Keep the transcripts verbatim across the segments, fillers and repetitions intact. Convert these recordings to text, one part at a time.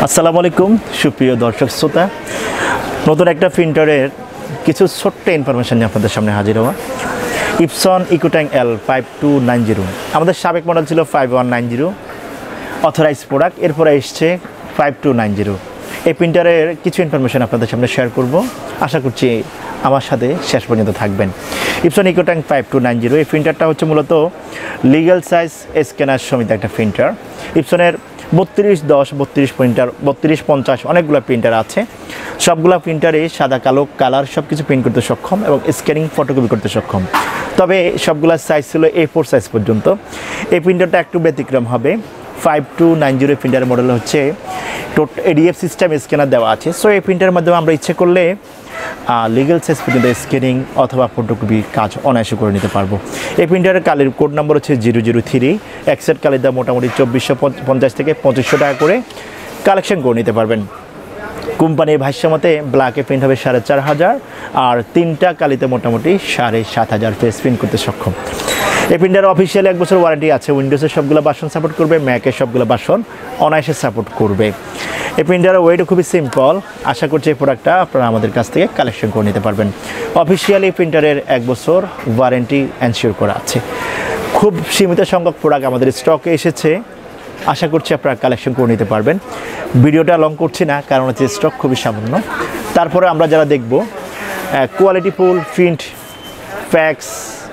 আসসালামু আলাইকুম সুপ্রিয় দর্শক শ্রোতা, নতুন একটা প্রিন্টারের কিছু ছোট্ট ইনফরমেশন নিয়ে আপনাদের সামনে হাজির হওয়া। Epson EcoTank L five two nine zero, আমাদের সাবেক মডেল ছিল five one nine zero authorise product, এরপরে এসছে ফাইভ টু নাইন জিরো। এই প্রিন্টারের কিছু ইনফরমেশন আপনাদের সামনে শেয়ার করব, আশা করছি আমার সাথে শেষ পর্যন্ত থাকবেন। Epson EcoTank five two nine zero এই প্রিন্টারটা হচ্ছে মূলত লিগ্যাল সাইজ স্ক্যানার সমিতি একটা প্রিন্টার। ইপসনের বত্রিশ দশ বত্রিশ প্রিন্টার বত্রিশ পঞ্চাশ অনেকগুলো প্রিন্টার আছে, সবগুলো প্রিন্টারে সাদা কালো কালার সব কিছু প্রিন্ট করতে সক্ষম এবং স্ক্যানিং ফটোকপি করতে সক্ষম। তবে সবগুলোর সাইজ ছিল এ ফোর সাইজ পর্যন্ত। এই প্রিন্টারটা একটু ব্যতিক্রম হবে। ফাইভ টু নাইন জিরো প্রিন্টারের মডেল হচ্ছে টোট এডিএফ সিস্টেম স্ক্যানার দেওয়া আছে। সো এই প্রিন্টারের মাধ্যমে আমরা ইচ্ছে করলে লিগ্যাল সাইজ পর্যন্ত স্ক্যানিং অথবা ফটোকপি কাজ অনায়াসে করে নিতে পারবো। এই প্রিন্টারের কালির কোড নম্বর হচ্ছে জিরো জিরো থ্রি। একসেট কালির দাম মোটামুটি চব্বিশশো পঞ্চাশ থেকে পঁচিশশো টাকা করে কালেকশন করে নিতে পারবেন। কোম্পানির ভাষ্যমতে ব্ল্যাকে প্রিন্ট হবে সাড়ে চার হাজার আর তিনটা কালিতে মোটামুটি সাড়ে সাত হাজার পেজ প্রিন্ট করতে সক্ষম। এই প্রিন্টার অফিসিয়ালি এক বছর ওয়ারেন্টি আছে। উইন্ডোজের সবগুলো বাসন সাপোর্ট করবে, ম্যাকের সবগুলো বাসন অনায়াসে সাপোর্ট করবে। এই প্রিন্টারের ওয়েটও খুবই সিম্পল। আশা করছি এই প্রোডাক্টটা আপনারা আমাদের কাছ থেকে কালেকশন করে নিতে পারবেন। অফিসিয়ালি প্রিন্টারের এক বছর ওয়ারেন্টি এনশিওর করা আছে। খুব সীমিত সংখ্যক প্রোডাক্ট আমাদের স্টকে এসেছে, আশা করছি আপনারা কালেকশন করে নিতে পারবেন। ভিডিওটা লং করছি না, কারণ হচ্ছে স্টক খুবই সামান্য। তারপরে আমরা যারা দেখব কোয়ালিটিফুল প্রিন্ট, ফ্যাক্স,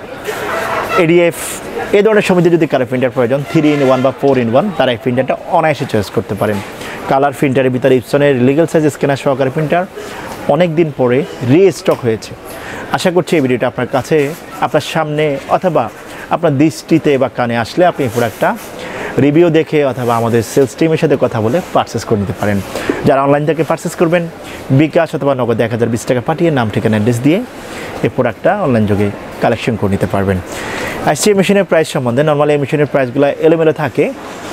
এডিএফ এই ধরনের সমিতি যদি কালার প্রিন্টার প্রয়োজন থ্রি ইন ওয়ান বা ফোর ইন ওয়ান, তারা এই প্রিন্টারটা অনায়াসে চয়েস করতে পারেন। কালার প্রিন্টারের ভিতরে ইপসনের লিগ্যাল সাইজ স্ক্যানার সহকারে প্রিন্টার অনেক দিন পরে রিস্টক হয়েছে। আশা করছি এই ভিডিওটা আপনার কাছে, আপনার সামনে অথবা আপনার দৃষ্টিতে বা কানে আসলে আপনি এই প্রোডাক্টটা রিভিউ দেখে অথবা আমাদের সেলস টিমের সাথে কথা বলে পারচেস করে নিতে পারেন। যারা অনলাইন থেকে পারচেস করবেন বিকাশ অথবা নগদ এক হাজার বিশ টাকা পাঠিয়ে নাম ঠিকানা অ্যাড্রেস দিয়ে এই প্রোডাক্টটা অনলাইন যোগে কালেকশন করে নিতে পারবেন। আসছি এই মেশিনের প্রাইস সম্বন্ধে। নর্মালি এই মেশিনের প্রাইসগুলো এলোমেলো থাকে,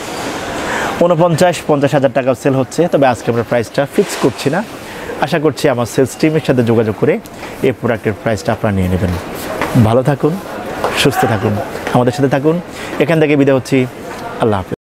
উনপঞ্চাশ পঞ্চাশ হাজার টাকাও সেল হচ্ছে, তবে আজকে আমরা প্রাইসটা ফিক্স করছি না। আশা করছি আমার সেলস টিমের সাথে যোগাযোগ করে এই প্রোডাক্টের প্রাইসটা আপনারা নিয়ে নেবেন। ভালো থাকুন, সুস্থ থাকুন, আমাদের সাথে থাকুন। এখান থেকে বিদায় হচ্ছি। আল্লাহ হাফেজ।